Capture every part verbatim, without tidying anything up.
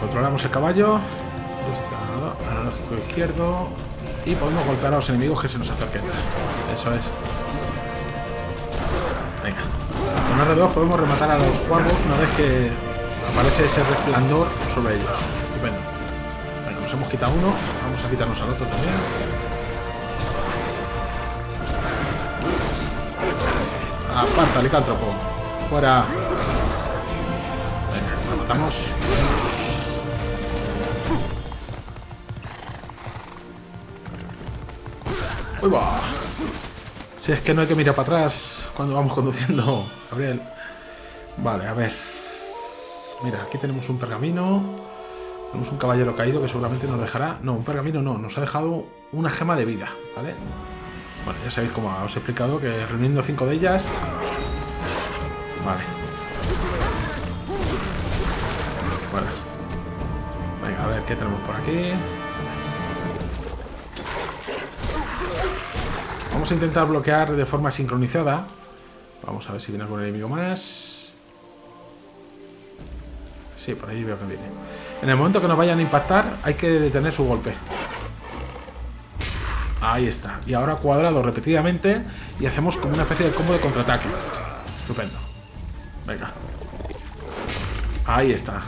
controlamos el caballo. Analógico izquierdo. Y podemos golpear a los enemigos que se nos acerquen. Eso es. Venga. Con R dos podemos rematar a los cuervos una vez que aparece ese resplandor sobre ellos. Estupendo. Venga, nos hemos quitado uno. Vamos a quitarnos al otro también. Aparta, licántropo. Fuera. Venga, lo matamos. Uy, va. Si es que no hay que mirar para atrás cuando vamos conduciendo, Gabriel. Vale, a ver. Mira, aquí tenemos un pergamino. Tenemos un caballero caído que seguramente nos dejará... No, un pergamino no, nos ha dejado una gema de vida, ¿vale? Bueno, ya sabéis como os he explicado que reuniendo cinco de ellas... Vale. Bueno. Venga, a ver qué tenemos por aquí. Vamos a intentar bloquear de forma sincronizada. Vamos a ver si viene algún enemigo más. Sí, por ahí veo que viene. En el momento que nos vayan a impactar, hay que detener su golpe. Ahí está. Y ahora cuadrado repetidamente y hacemos como una especie de combo de contraataque. Estupendo. Venga. Ahí está.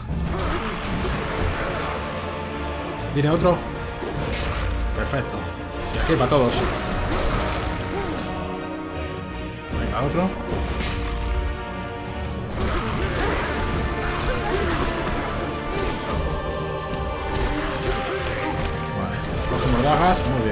¿Viene otro? Perfecto. Y aquí para todos. Venga, otro. Vale. Cogemos dagas. Muy